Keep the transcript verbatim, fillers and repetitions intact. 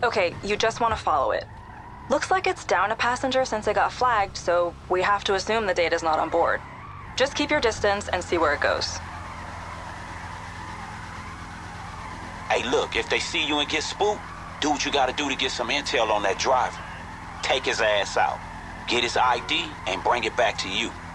Okay, you just want to follow it. Looks like it's down a passenger since it got flagged, so we have to assume the data's not on board. Just keep your distance and see where it goes. Hey, look, if they see you and get spooked, do what you gotta do to get some intel on that driver. Take his ass out, get his I D, and bring it back to you.